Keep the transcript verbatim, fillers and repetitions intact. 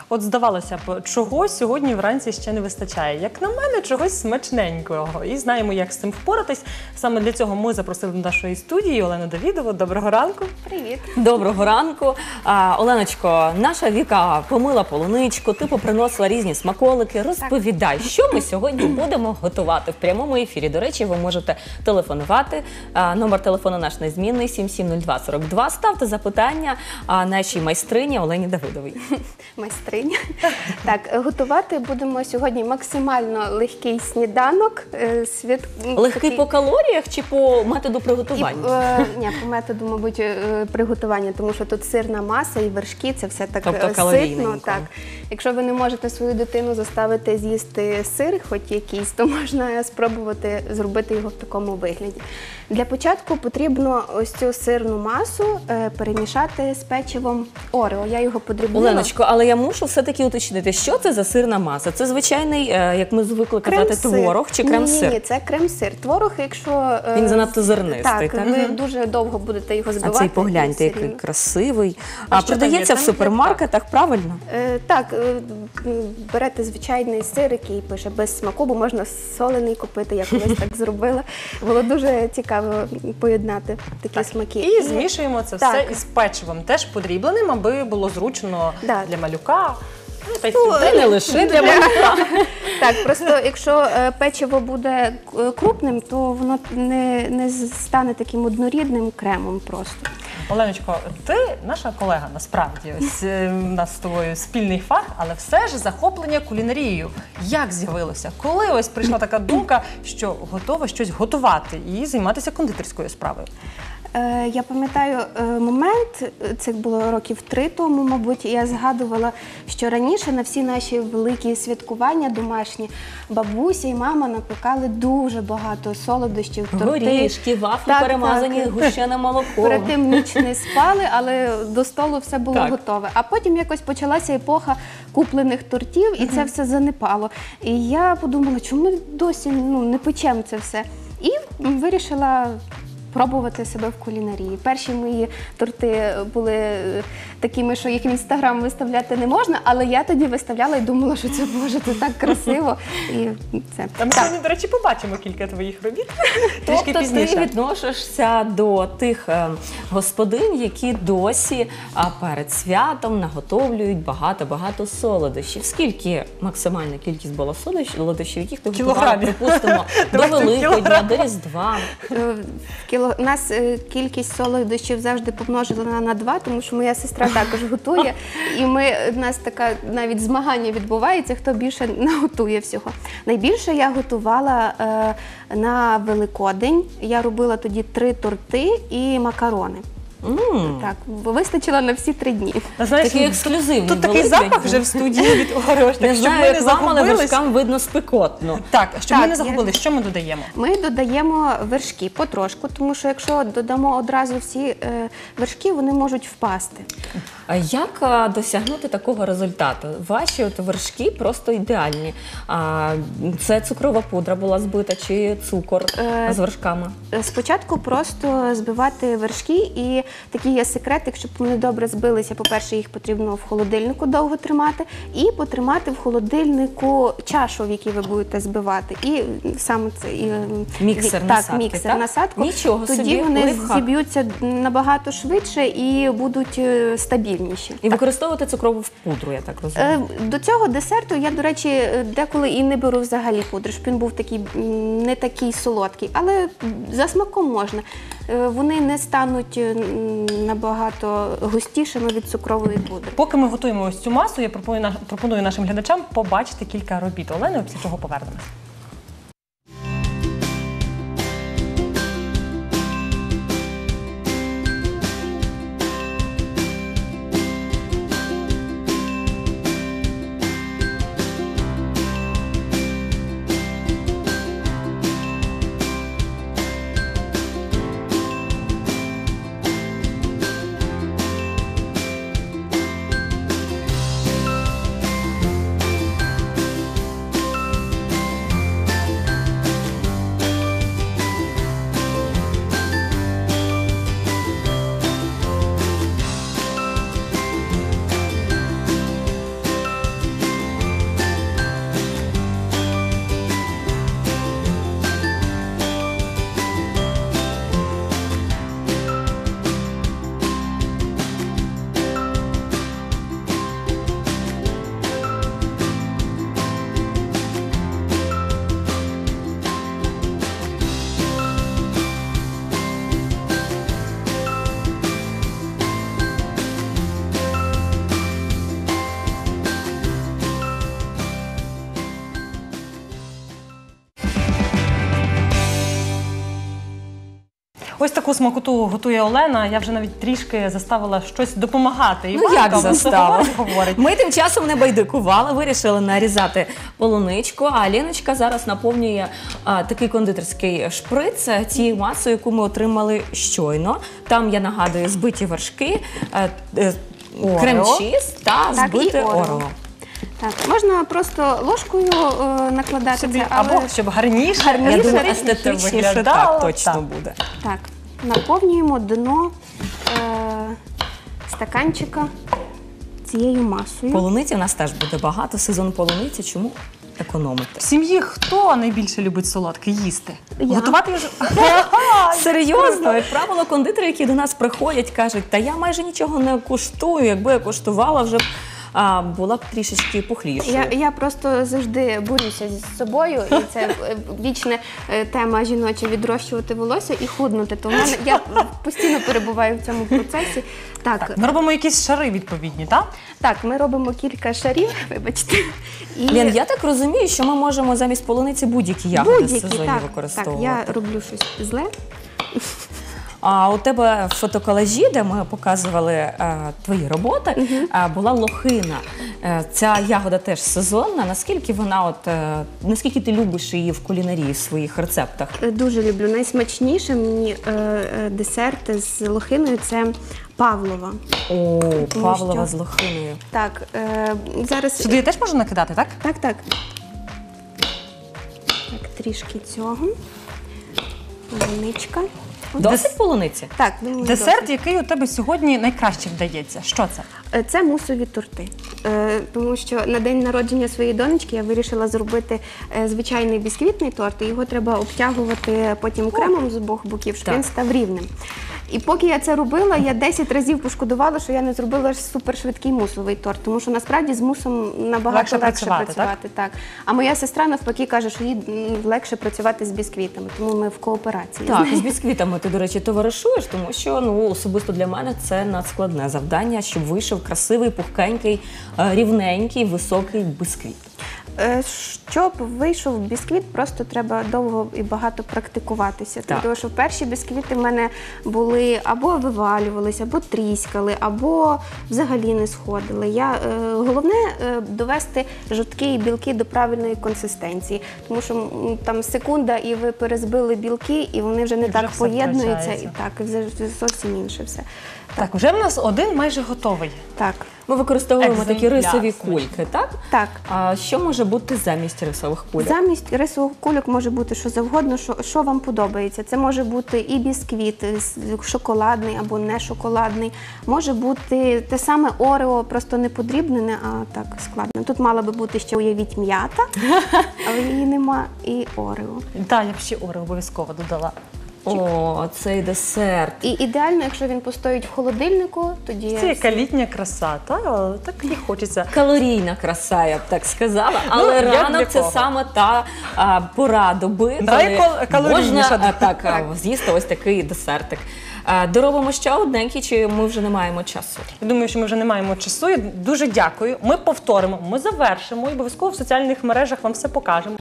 От здавалося б, чого сьогодні вранці ще не вистачає? Як на мене, чогось смачненького. І знаємо, як з цим впоратись. Саме для цього ми запросили до нашої студії Олену Давидову. Доброго ранку. Привіт. Доброго ранку. А, Оленочко, наша Віка помила полуничку, ти поприносила різні смаколики. Розповідай, що ми сьогодні будемо готувати в прямому ефірі. До речі, ви можете телефонувати. А, номер телефону наш незмінний сім сім нуль два сорок два. Ставте запитання а, нашій майстрині Олені Давидовій. Майстриня. Так, готувати будемо сьогодні максимально легкий сніданок. е, Свят... Легкий такий- по калоріях чи по методу І, приготування? е, ні, по методу, мабуть, е, приготування, тому що тут сирна маса і вершки, це все так Тобто е, калорійненько. ситно. Так. Якщо ви не можете свою дитину заставити з'їсти сир, хоч якийсь, то можна спробувати зробити його в такому вигляді. Для початку потрібно ось цю сирну масу е, перемішати з печивом Орео. Я його подрібнила. Оленочко, але я мушу все-таки уточнити, що це за сирна маса? Це звичайний, е, як ми звикли казати, Крем-сир. творог чи крем-сир? Ні, ні, це крем-сир. Творог, якщо... е, Він занадто зернистий, Так, так? ви Мгм. дуже довго будете його А збивати. цей погляньте, і який все красивий. А А, що там продається є? в Там супермаркетах, правильно? Е, Так, е, м, берете звичайний сир, який пише без смаку, бо можна солений купити, я колись так зробила. Було дуже цікаво поєднати такі смаки. І змішуємо це все Так. із печивом, теж подрібленим, аби було зручно Да. для малюка. Ну, та й Ну, для Та не лише для Для- мене. Так, просто якщо е, печиво буде е, крупним, то воно не, не стане таким однорідним кремом просто. Оленочко, ти наша колега, насправді. Ось е, у нас з тобою спільний фах, але все ж захоплення кулінарією. Як з'явилося? Коли ось прийшла така думка, що готова щось готувати і займатися кондитерською справою? Е, Я пам'ятаю е, момент, е, це було років три тому, мабуть, я згадувала, що раніше на всі наші великі святкування домашні бабуся і мама напекали дуже багато солодощів, торти. Горішки, вафлі Так, перемазані так. гущеним молоком. Перед тим ніч не спали, але до столу все було Так. готове. А потім якось почалася епоха куплених тортів, і це все занепало. І я подумала, чому ми досі ну, не печемо це все? І вирішила пробувати себе в кулінарії. Перші мої торти були е, такими, що їх в інстаграм виставляти не можна, але я тоді виставляла і думала, що це може це так красиво. І це Та ми так. сьогодні, до речі, побачимо кілька твоїх робіт трішки Тобто пізніше. ти відносишся до тих е, господинь, які досі а, перед святом наготовлюють багато-багато солодощів. Скільки максимальна кількість була солодощів, солодощів, яких ти готувала, Кілограмів. припустимо, до Давайте Великодня, кілограм. до Різдва? Е, в кіло- У нас е, кількість солодощів завжди помножена на два, тому що моя сестра також готує. І ми, у нас така навіть змагання відбувається, хто більше наготує всього. Найбільше я готувала е, на Великодень. Я робила тоді три торти і макарони. М. Так, вистачило на всі три дні. Та, знаєш, Такий ексклюзивний Тут такий Великдень. запах вже в студії від Орео, Не так щоб знаю, ми не як вам, але загубились. вершкам видно спекотно. Так, щоб ми Так, не я- загубились, що ми додаємо? Ми додаємо вершки потрошку, тому що якщо додамо одразу всі е, вершки, вони можуть впасти. А як а, досягнути такого результату? Ваші от вершки просто ідеальні. А, це цукрова пудра була збита чи цукор Е, з вершками? Спочатку просто збивати вершки, і такий є секретик, щоб вони добре збилися. По-перше, їх потрібно в холодильнику довго тримати, і потримати в холодильнику чашу, в якій ви будете збивати. І саме це і, Міксер так, насадки, міксер так? насадку. Нічого Тоді собі, вони лайфхак. зіб'ються набагато швидше і будуть е, стабільніші. І використовувати цукрову пудру, я так розумію. Е, До цього десерту я, до речі, е, деколи і не беру взагалі пудри, щоб він був такий м, не такий солодкий, але за смаком можна. Е, Вони не стануть е, м, набагато густішими від цукрової пудри. Поки ми готуємо ось цю масу, я пропоную, наш- пропоную нашим глядачам побачити кілька робіт Олени, після чого повернемось. Ось таку смакоту готує Олена. Я вже навіть трішки заставила щось допомагати. Ну як Іванка заставила? говорить. Ми тим часом не байдикували, вирішили нарізати полуничку, а Леночка зараз наповнює а, такий кондитерський шприц цією масою, яку ми отримали щойно. Там, я нагадую, збиті вершки, а, е, крем-чіз та Так, і збите орео. орео. Так, можна просто ложкою е, накладати Собі, це, але... або щоб гарніше, Я Гарніше, думаю, естетичніше естетичніше виглядало. так точно Так. буде. Так, наповнюємо дно е, стаканчика цією масою. Полуниці у нас теж буде багато, сезон полуниці, чому економити? В сім'ї хто найбільше любить солодке їсти? Я. Готувати вже... Серйозно, як правило, кондитери, які до нас приходять, кажуть, та я майже нічого не куштую, якби я куштувала, вже б а, була б трішечки пухлішою. Я, я просто завжди борюся з собою, і це е, вічна е, тема жіноча відрощувати волосся і худнути. Тому мене- я постійно перебуваю в цьому процесі. Так, Так, ми робимо якісь шари відповідні, так? так, ми робимо кілька шарів, вибачте. І Лен, я так розумію, що ми можемо замість полуниці будь-які ягоди з будь-які, сезонів так, так, використовувати. я роблю щось зле. А у тебе в фотоколажі, де ми показували е, твої роботи, е, була лохина. Е, ця ягода теж сезонна. Наскільки вона, от е, наскільки ти любиш її в кулінарії в своїх рецептах? Е, Дуже люблю. Найсмачніше мені е, е, десерт з лохиною це павлова. О, Тому Павлова що- з лохиною. Так, е, зараз. Сюди я теж можу накидати, так? Так, так. Так, трішки цього. Полуничка. Досить полуниці? Так, думаю, Десерт, досить. який у тебе сьогодні найкраще вдається. Що це? Е, Це мусові торти. Е, Тому що на день народження своєї донечки я вирішила зробити е, звичайний бісквітний торт, і його треба обтягувати потім кремом з обох боків, щоб Так. він став рівним. І поки я це робила, я десять разів пошкодувала, що я не зробила супершвидкий мусовий торт, тому що насправді з мусом набагато Легше легше, працювати, працювати. так? А моя сестра навпаки каже, що їй м, легше працювати з бісквітами, тому ми в кооперації. Так, з бісквітами ти, до речі, товаришуєш, тому що ну особисто для мене це надскладне завдання, щоб вийшов красивий, пухкенький, е, рівненький, високий бісквіт. Е, Щоб вийшов бісквіт, просто треба довго і багато практикуватися. Так. Тому що перші бісквіти в мене були або вивалювалися, або тріскали, або взагалі не сходили. Я, е, головне е, довести жовтки і білки до правильної консистенції, тому що м, там секунда і ви перезбили білки, і вони вже не І вже так все поєднуються, і втрачається. так, і вже зовсім інше все. Так, вже в нас один майже готовий. Так, Ми використовуємо такі Екземпляр рисові смачний. кульки, так? так. А що може бути замість рисових кульок? Замість рисових кульок може бути що завгодно, що, що вам подобається. Це може бути і бісквіт з- шоколадний або не шоколадний. Може бути те саме орео, просто не подрібнене, а так складно. Тут мала би бути ще, уявіть, м'ята, але її нема, і орео. Так, я б ще ори обов'язково додала. О, цей десерт. І ідеально, якщо він постоїть в холодильнику, тоді Це яка літня краса, та? Так і хочеться. Калорійна краса, я б так сказала, але Ну, як ранок для це кого? саме та а, пора доби, Давай коли кал- калорійніше, можна да. а, так, а, з'їсти ось такий десертик. А, доробимо ще одненький, чи ми вже не маємо часу? Я думаю, що ми вже не маємо часу. Я дуже дякую. Ми повторимо, ми завершимо і обов'язково в соціальних мережах вам все покажемо.